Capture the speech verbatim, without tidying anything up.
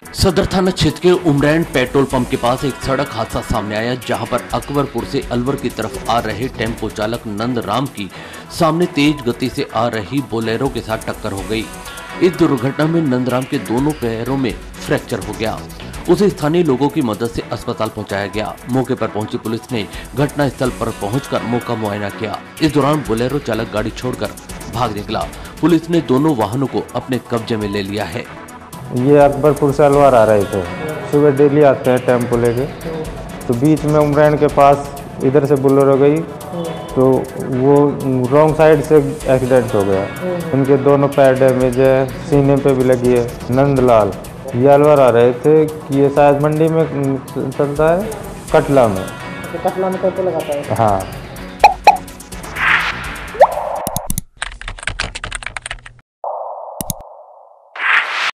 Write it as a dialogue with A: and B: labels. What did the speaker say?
A: सदर थाना क्षेत्र के उमरैन पेट्रोल पंप के पास एक सड़क हादसा सामने आया, जहां पर अकबरपुर से अलवर की तरफ आ रहे टेम्पो चालक नंद राम की सामने तेज गति से आ रही बोलेरो के साथ टक्कर हो गई। इस दुर्घटना में नंदराम के दोनों पैरों में फ्रैक्चर हो गया। उसे स्थानीय लोगों की मदद से अस्पताल पहुंचाया गया। मौके पर पहुंची पुलिस ने घटना स्थल पर पहुंचकर मौका मुआयना किया। इस दौरान बोलेरो चालक गाड़ी छोड़कर भाग निकला। पुलिस ने दोनों वाहनों को अपने कब्जे में ले लिया है।
B: ये अकबरपुर से अलवर आ रहे थे, सुबह डेली आते हैं टेम्पो लेके, तो बीच में उमरैन के पास इधर से बोलेरो गई तो वो रॉन्ग साइड से एक्सीडेंट हो गया। उनके दोनों पैर डैमेज है, सीने पे भी लगी है। नंदलाल ये अलवर आ रहे थे कि ये शायद मंडी में चलता है, कटला में।
C: कटला में टेम्पो लगाता है।
B: हाँ।